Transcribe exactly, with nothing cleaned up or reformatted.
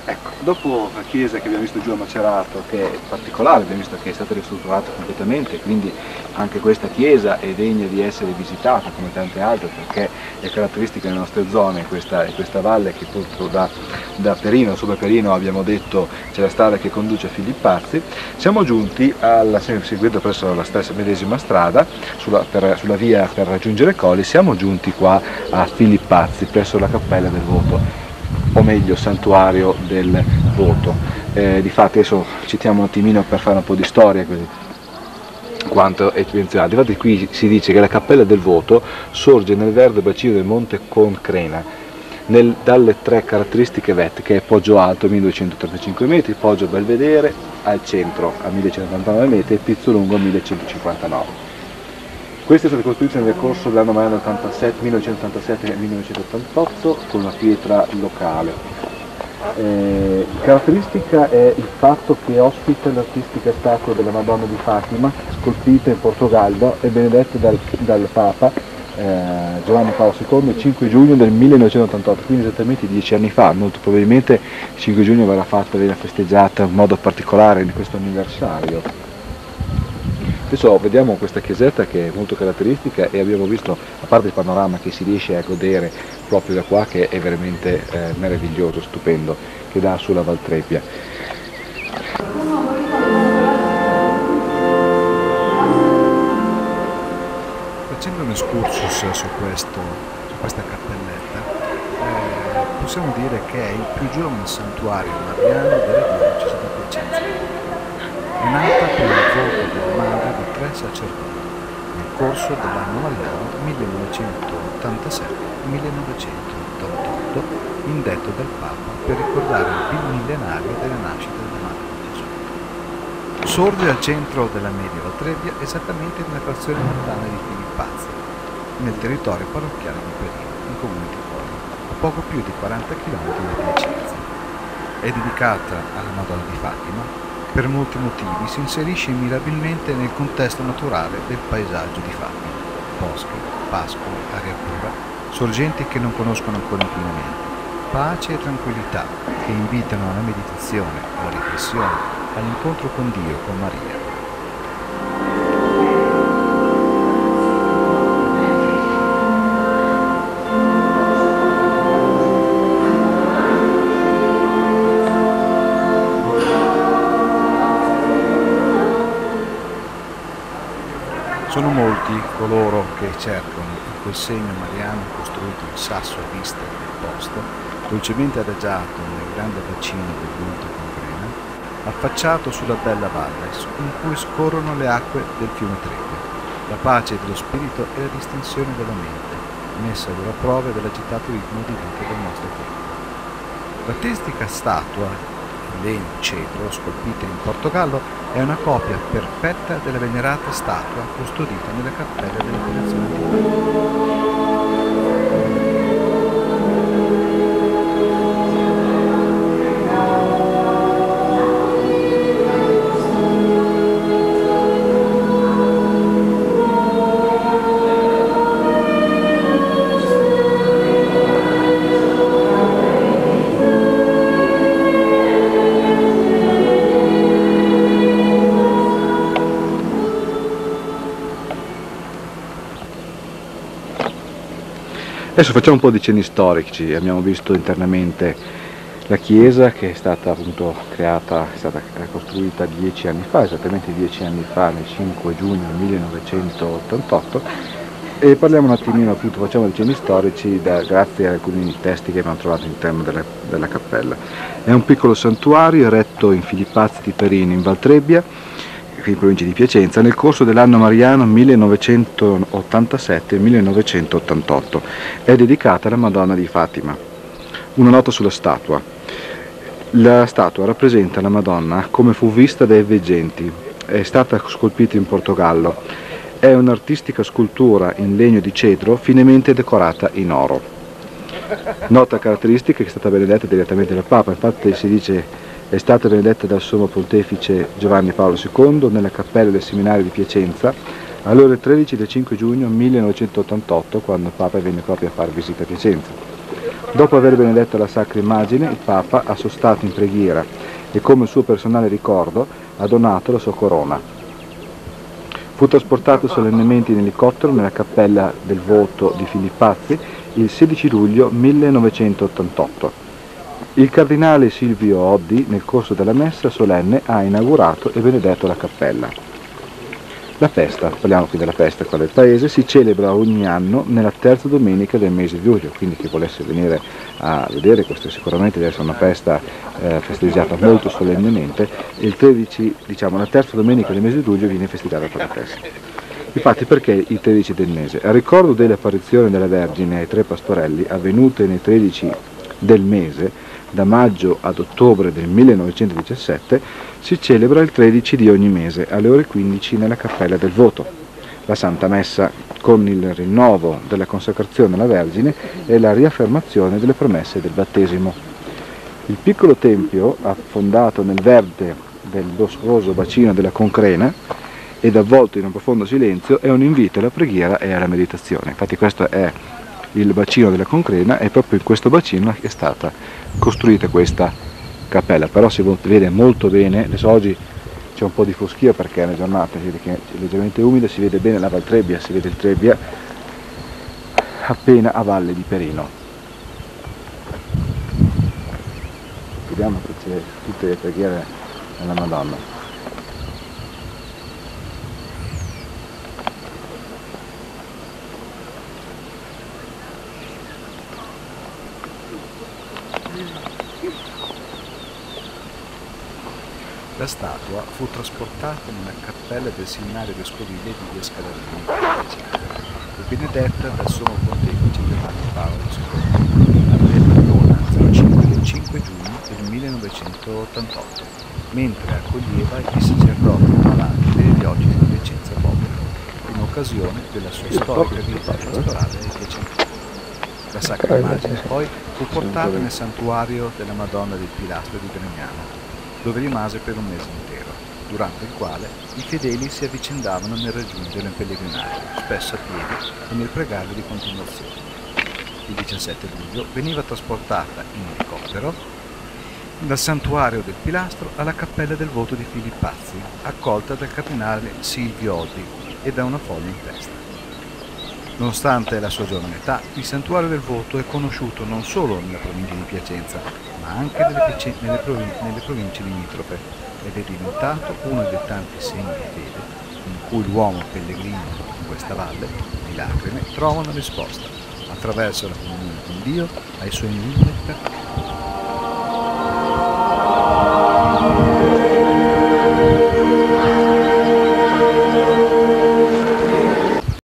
Ecco, dopo la chiesa che abbiamo visto giù a Macerato, che è particolare, abbiamo visto che è stata ristrutturata completamente, quindi anche questa chiesa è degna di essere visitata come tante altre, perché è caratteristica delle nostre zone, questa, questa valle che proprio da, da Perino, sopra Perino abbiamo detto c'è la strada che conduce a Filippazzi. Siamo giunti, alla, seguendo presso la stessa medesima strada, sulla, per, sulla via per raggiungere Colli, siamo giunti qua a Filippazzi, presso la Cappella del Voto, o meglio santuario del Voto. Eh, difatti adesso citiamo un attimino per fare un po' di storia così quanto è menzionato. Infatti qui si dice che la Cappella del Voto sorge nel verde bacino del Monte Concrena, nel, dalle tre caratteristiche vette, che è Poggio Alto a milleduecentotrentacinque metri, Poggio Belvedere al centro a millecentottantanove metri e Pizzo Lungo a millecentocinquantanove. Queste sono state costruite nel corso dell'anno mariano millenovecentottantasette millenovecentottantotto con una pietra locale. Eh, caratteristica è il fatto che ospita l'artistica statua della Madonna di Fatima, scolpita in Portogallo e benedetta dal, dal Papa eh, Giovanni Paolo secondo il cinque giugno del millenovecentottantotto, quindi esattamente dieci anni fa. Molto probabilmente il cinque giugno verrà fatta, verrà festeggiata in modo particolare in questo anniversario. Adesso vediamo questa chiesetta che è molto caratteristica e abbiamo visto, a parte il panorama che si riesce a godere proprio da qua, che è veramente eh, meraviglioso, stupendo, che dà sulla Valtrebbia. Facendo un excursus su, questo, su questa cappelletta, eh, possiamo dire che è il più giovane santuario mariano della diocesi di Piacenza. È nata per il voto della madre di tre sacerdoti nel corso dell'anno mariano millenovecentottantasette millenovecentottantotto, indetto dal Papa per ricordare il millenario della nascita della Madre di Gesù. Sorge al centro della media Valtrebbia, esattamente nella frazione montana di Filippazzi, nel territorio parrocchiale di Perino, in comune di Colli, a poco più di quaranta chilometri da Piacenza. È dedicata alla Madonna di Fatima. Per molti motivi si inserisce mirabilmente nel contesto naturale del paesaggio di Fatima: boschi, pascoli, aria pura, sorgenti che non conoscono ancora inquinamento, pace e tranquillità che invitano alla meditazione, alla riflessione, all'incontro con Dio, con Maria. Sono molti coloro che cercano in quel segno mariano costruito in sasso a vista del posto, dolcemente adagiato nel grande bacino del Monte Concrena, affacciato sulla bella valle in cui scorrono le acque del fiume Trebbia, la pace dello spirito e la distensione della mente, messa a dura prova dall'agitato ritmo di vita del nostro tempo. L'artistica statua in legno cedro, scolpita in Portogallo, è una copia perfetta della venerata statua custodita nella cappella della collezione antiquaria. Adesso facciamo un po' di cenni storici. Abbiamo visto internamente la chiesa, che è stata appunto creata, è stata costruita dieci anni fa, esattamente dieci anni fa, nel cinque giugno millenovecentottantotto, e parliamo un attimino, appunto facciamo dei cenni storici da, grazie a alcuni testi che abbiamo trovato all'interno della, della cappella. È un piccolo santuario eretto in Filippazzi di Perino, in Valtrebbia, in provincia di Piacenza, nel corso dell'anno mariano millenovecentottantasette millenovecentottantotto. È dedicata alla Madonna di Fatima. Una nota sulla statua. La statua rappresenta la Madonna come fu vista dai veggenti. È stata scolpita in Portogallo. È un'artistica scultura in legno di cedro finemente decorata in oro. Nota caratteristica che è stata benedetta direttamente dal Papa, infatti si dice è stata benedetta dal Sommo Pontefice Giovanni Paolo secondo nella cappella del seminario di Piacenza alle ore tredici del cinque giugno millenovecentottantotto, quando il Papa venne proprio a fare visita a Piacenza. Dopo aver benedetto la Sacra Immagine, il Papa ha sostato in preghiera e come suo personale ricordo ha donato la sua corona. Fu trasportato solennemente in elicottero nella cappella del Voto di Filippazzi il sedici luglio millenovecentottantotto. Il cardinale Silvio Oddi, nel corso della messa solenne, ha inaugurato e benedetto la cappella. La festa, parliamo qui della festa qua del paese, si celebra ogni anno nella terza domenica del mese di luglio, quindi chi volesse venire a vedere, questa sicuramente deve essere una festa eh, festeggiata molto solennemente, il tredici, diciamo, la terza domenica del mese di luglio viene festeggiata per la festa. Infatti perché il tredici del mese? A ricordo delle apparizioni della Vergine ai tre pastorelli avvenute nei tredici del mese, da maggio ad ottobre del millenovecentodiciassette, si celebra il tredici di ogni mese alle ore quindici nella Cappella del Voto, la Santa Messa con il rinnovo della consacrazione alla Vergine e la riaffermazione delle promesse del battesimo. Il piccolo tempio, affondato nel verde del boscoso bacino della Concrena ed avvolto in un profondo silenzio, è un invito alla preghiera e alla meditazione. Infatti questo è il bacino della Concrena e proprio in questo bacino è stata costruita questa cappella, però si vede molto bene. Adesso oggi c'è un po' di foschia perché è una giornata si vede che è leggermente umida, si vede bene la Val Trebbia, si vede il Trebbia appena a valle di Perino. Vediamo che c'è tutte le preghiere della Madonna. La statua fu trasportata nella cappella del seminario vescovile di via Scalarini e benedetta dal sommo pontefice Giovanni Paolo secondo alla Verona zero cinque del cinque giugno del millenovecentottantotto, mentre accoglieva i sacerdoti malati delle diocesi di Vicenza Popolo, in occasione della sua storica vita pastorale ai Piacentini. La Sacra Immagine poi fu portata nel santuario della Madonna del Pilastro di Gragnano, dove rimase per un mese intero, durante il quale i fedeli si avvicendavano nel raggiungerlo in pellegrinaggio, spesso a piedi e nel pregarlo di continuazione. Il diciassette luglio veniva trasportata in elicottero dal santuario del Pilastro alla cappella del Voto di Filippazzi, accolta dal cardinale Silvio Oddi e da una foglia in testa. Nonostante la sua giovane età, il santuario del Voto è conosciuto non solo nella provincia di Piacenza, ma anche nelle, nelle, provin nelle province limitrofe, ed è diventato uno dei tanti segni di fede in cui l'uomo pellegrino in questa valle di lacrime trova una risposta attraverso la comunione con Dio ai suoi infiniti peccati.